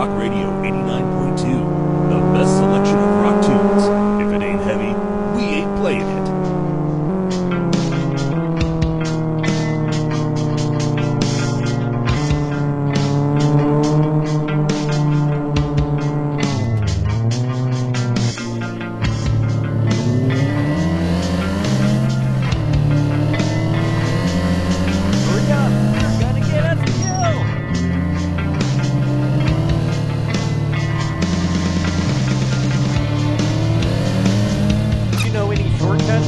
Rock Radio 89.2, the best selection of rock tunes. If it ain't heavy, we ain't playing it. Hurry up! You're gonna get us killed! Do you know any shortcuts?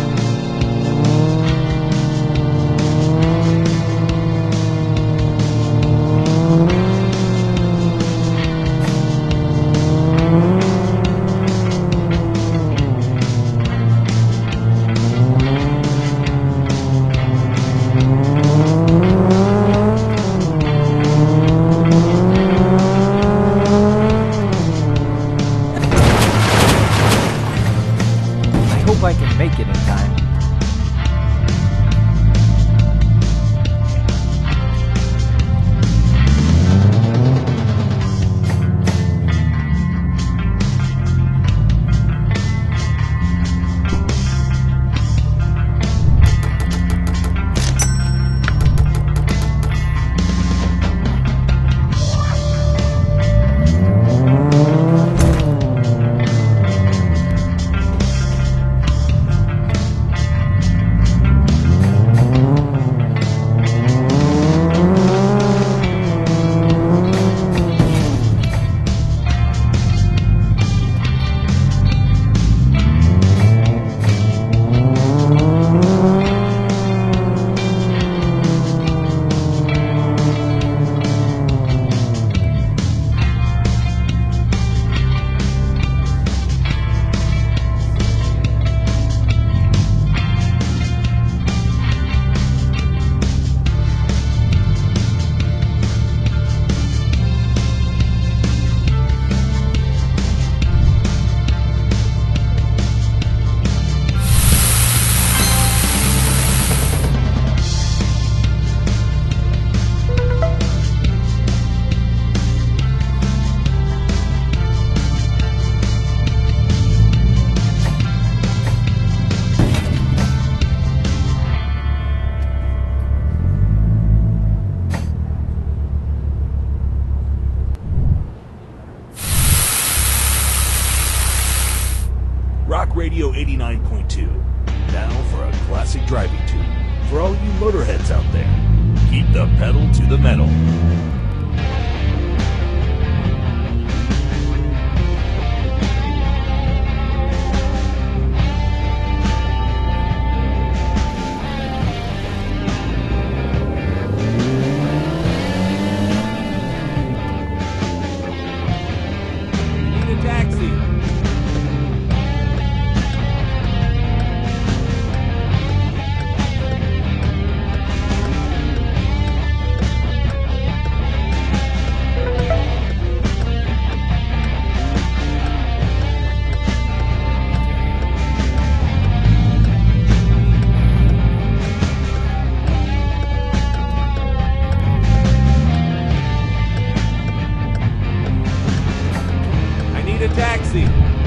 I hope I can make it in time. Rock Radio 89.2, now for a classic driving tune. For all you motorheads out there, keep the pedal to the metal. Need a taxi! I need a taxi!